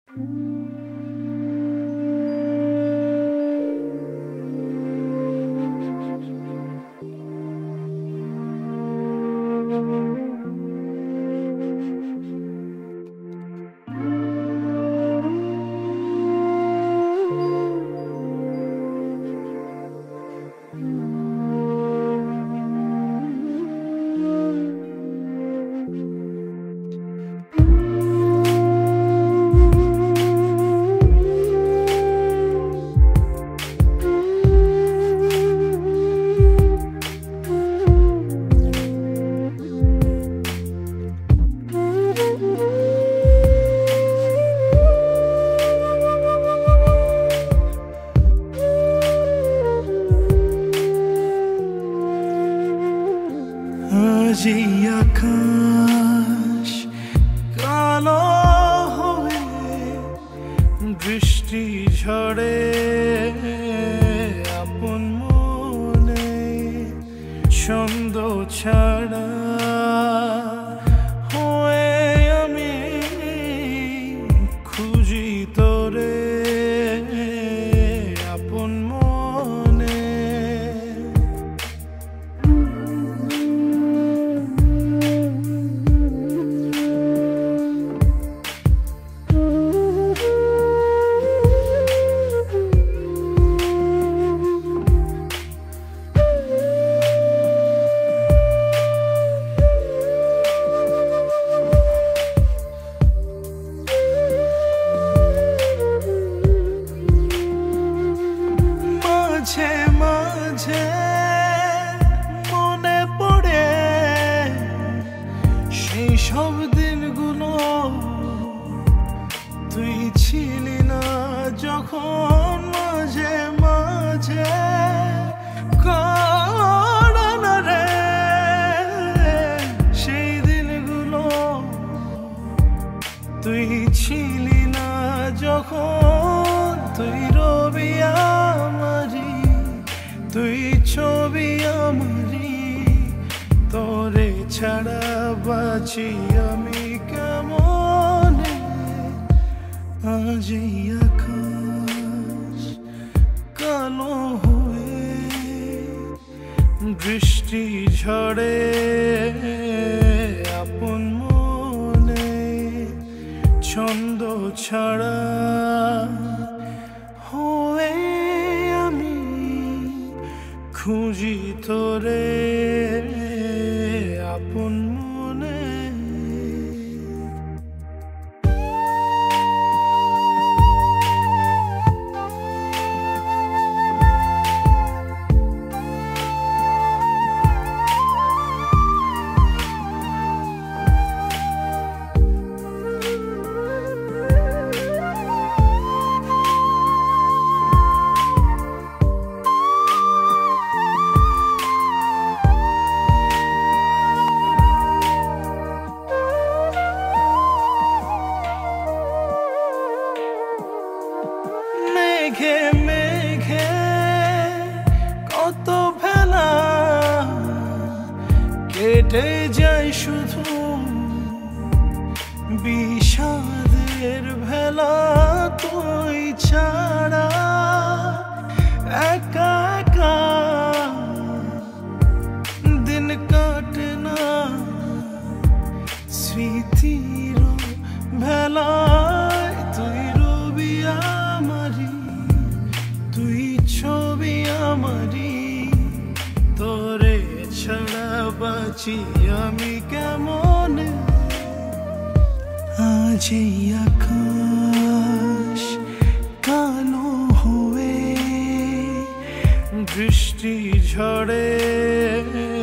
আজি আকাশ কালো হয়ে বৃষ্টি ঝড়ে আপন মনে ছন্দ ছাড়া হয়ে আমি খুঁজি তোরে আপন মনে। মাঝে মাঝে মনে পড়ে সেই সব দিনগুলো, তুই ছিলি না যখন। মাঝে মাঝে কাঁদে রে সেই দিনগুলো, তুই ছিলি না যখন। তুই রবি আমারি, তুই ছবি আমারি, তোরে ছাড়া বাঁচি আমি কেমনে। আজ এই আকাশ কালো হয়ে বৃষ্টি ঝড়ে আপন মনে ছন্দ ছাড়া হয়ে আমি খুঁজি তোরে আপন মনে। মেঘে মেঘে কত ভেলা কেটে যায় শুধু, বিষাদের ভেলা তুই ছাড়া। একা একা দিন কাটে না স্মৃতির ভেলায়। তুই রবি আমারি, তুই ছবি আমারি, তোরে ছাড়া বাঁচি আমি কেমনে। আজ এই আকাশ কালো হয়ে বৃষ্টি ঝড়ে